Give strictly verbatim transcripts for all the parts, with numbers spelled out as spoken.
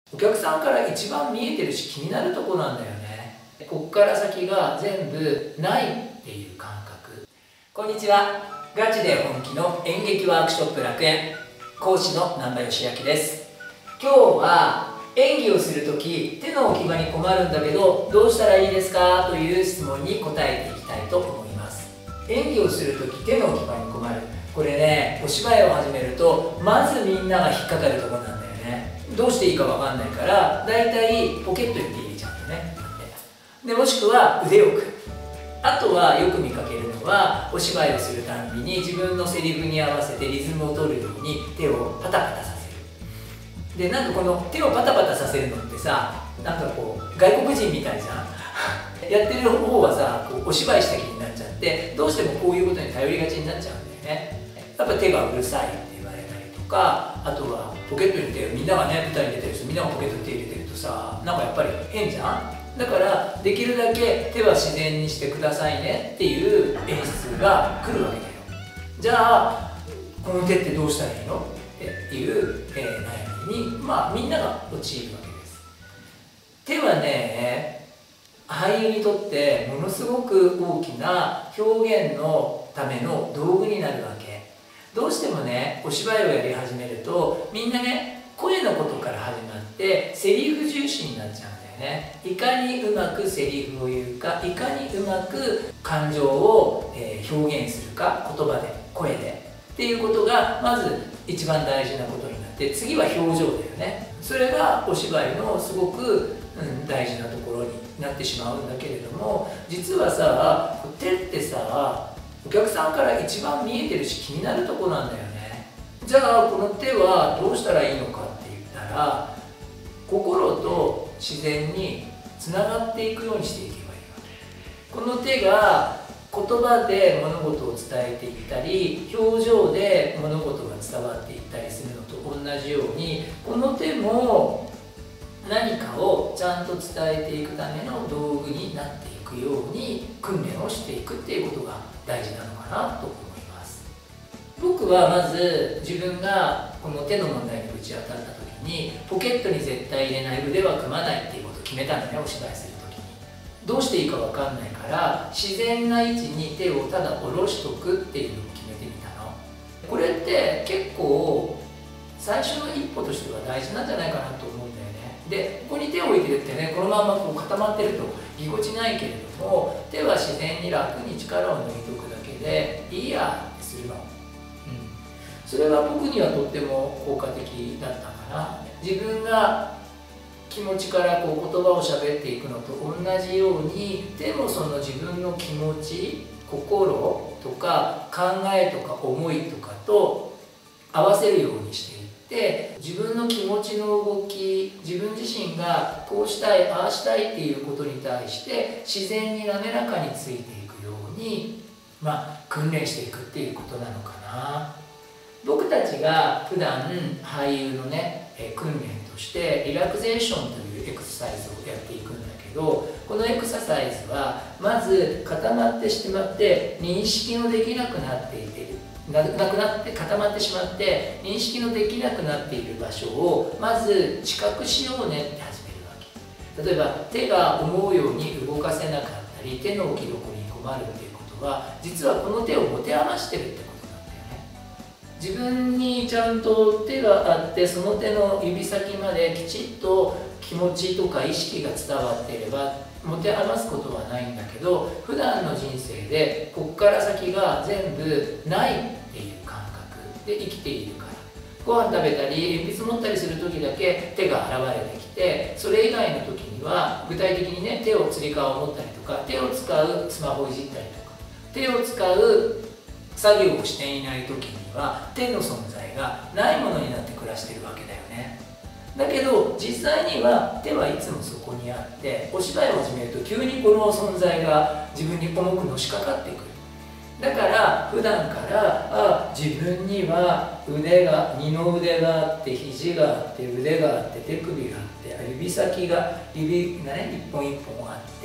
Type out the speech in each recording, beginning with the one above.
お客さんから一番見えてるし気になるとこなんだよね。こっから先が全部ないっていう感覚。こんにちは。ガチで本気の演劇ワークショップ楽園講師の難波義明です。今日は演技をするとき手の置き場に困るんだけどどうしたらいいですかという質問に答えていきたいと思います。演技をするとき手の置き場に困る、これね、お芝居を始めるとまずみんなが引っかかるところなんだよね。どうしていいかわかんないからだいたいポケットに手入れちゃうんだよね。でもしくは腕を組む。あとはよく見かけるのはお芝居をするたんびに自分のセリフに合わせてリズムを取るように手をパタパタさせる。でなんかこの手をパタパタさせるのってさ、なんかこう外国人みたいじゃんやってる方はさこうお芝居した気になっちゃってどうしてもこういうことに頼りがちになっちゃうんだよね。やっぱ手がうるさいって言われたりとか、あとはポケットに手をみんながね舞台に出てる人みんながポケットに手入れてるとさなんかやっぱり変じゃん。だからできるだけ手は自然にしてくださいねっていう演出が来るわけだよ。じゃあこの手ってどうしたらいいのっていう、えー、悩みに、まあ、みんなが陥るわけです。手はね俳優にとってものすごく大きな表現のための道具になるわけ。どうしてもねお芝居をやり始めるとみんなね声のことから始まってセリフ重視になっちゃうんだよね。いかにうまくセリフを言うか、いかにうまく感情を、えー、表現するか、言葉で声でっていうことがまず一番大事なことになって、次は表情だよね。それがお芝居のすごく、うん、大事なところになってしまうんだけれども、実はさ手ってさお客さんから一番見えてるし気になるとこなんだよね。じゃあこの手はどうしたらいいのかって言ったら、心と自然につながっていくようにしていけばいいわけ。この手が言葉で物事を伝えていったり表情で物事が伝わっていったりするのと同じように、この手も何かをちゃんと伝えていくための道具になっていくように訓練をしていくっていうことが大事なのかなと思います。僕はまず自分がこの手の問題にぶち当たった時にポケットに絶対入れない、腕は組まないっていうことを決めたのね。お芝居する時にどうしていいか分かんないから自然な位置に手をただ下ろしとくっていうのを決めてみたの。これって結構最初の一歩としては大事なんじゃないかなと思うんだよね。でここに手を置いてるってねこのままこう固まってるとぎこちないけれども、手は自然に楽に力を抜いておくだけでいいやってするの。それは僕にはとっても効果的だったかな。自分が気持ちからこう言葉を喋っていくのと同じように手もその自分の気持ち、心とか考えとか思いとかと合わせるようにしていって自分の気持ちの動き、自分自身がこうしたいああしたいっていうことに対して自然に滑らかについていくように、まあ、訓練していくっていうことなのかな。僕たちが普段俳優のね訓練としてリラクゼーションというエクササイズをやっていくんだけど、このエクササイズはまず固まってしまって認識のできなくなっていてなくなって固まってしまって認識のできなくなっている場所をまず知覚しようねって始めるわけ。例えば手が思うように動かせなかったり手の置きどころに困るっていうことは実はこの手を持て余してるってこと。自分にちゃんと手があってその手の指先まできちっと気持ちとか意識が伝わっていれば持て余すことはないんだけど、普段の人生でここから先が全部ないっていう感覚で生きているから、ご飯食べたり鉛筆持ったりする時だけ手が現れてきて、それ以外の時には具体的にね手をつり革を持ったりとか手を使うスマホをいじったりとか手を使う作業をしていない時には手の存在がないものになって暮らしてるわけだよね。だけど実際には手はいつもそこにあって、お芝居を始めると急にこの存在が自分に重くのしかかってくる。だから普段からあ自分には腕が二の腕があって肘があって腕があって手首があって指先が指がね一本一本あって、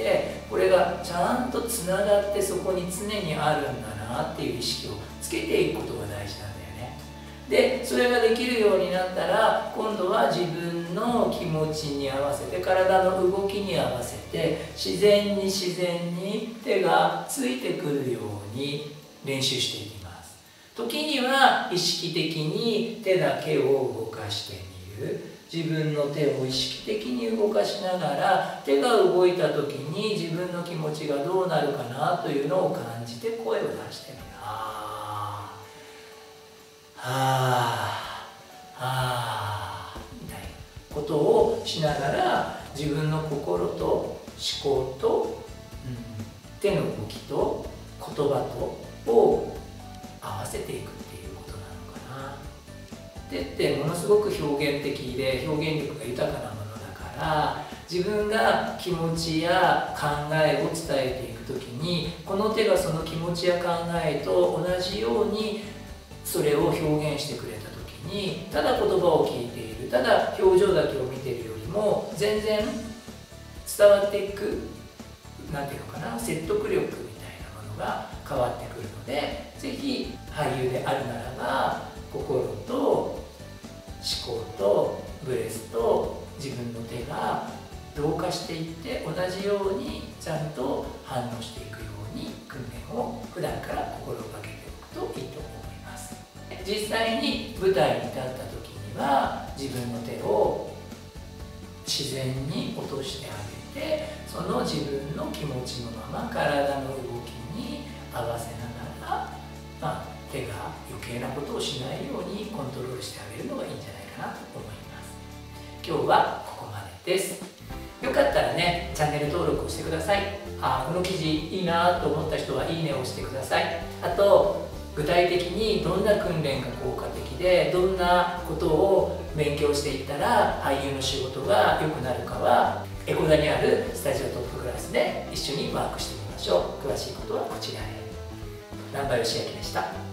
これがちゃんとつながってそこに常にあるんだなっていう意識をつけていくことが大事なんだよね。 でそれができるようになったら、今度は自分の気持ちに合わせて、体の動きに合わせて自然に自然に手がついてくるように練習していきます。時には意識的に手だけを動かしてみる。自分の手を意識的に動かしながら、手が動いた時に自分の気持ちがどうなるかなというのを感じて声を出してみる。あーはーはーみたいなことをしながら、自分の心と思考と、うん、手の動きと言葉とを合わせていくっていうことなのかな。手ってものすごく表現的で表現力が豊かなものだから、自分が気持ちや考えを伝えていくときに、この手がその気持ちや考えと同じようにそれを表現してくれたときに、ただ言葉を聞いている、ただ表情だけを見ているよりも全然伝わっていく、なんていうのかな、説得力みたいなものが変わってくるので、ぜひ俳優であるならば心と思考とブレスと自分の手が同化していって、同じようにちゃんと反応していくように訓練を普段から心がけておくといいと思います。実際に舞台に立った時には、自分の手を自然に落としてあげて、その自分の気持ちのまま体の動きに合わせながら、まあ、手が余計なことをしないようにコントロールしてあげるのがいいんじゃないかなと思います。今日はここまでです。よかったらね、チャンネル登録をしてください。あ、この記事いいなと思った人はいいねを押してください。あと、具体的にどんな訓練が効果的で、どんなことを勉強していったら俳優の仕事が良くなるかは、エコダにあるスタジオトップクラスで一緒にワークしてみましょう。詳しいことはこちらへ。南波義明でした。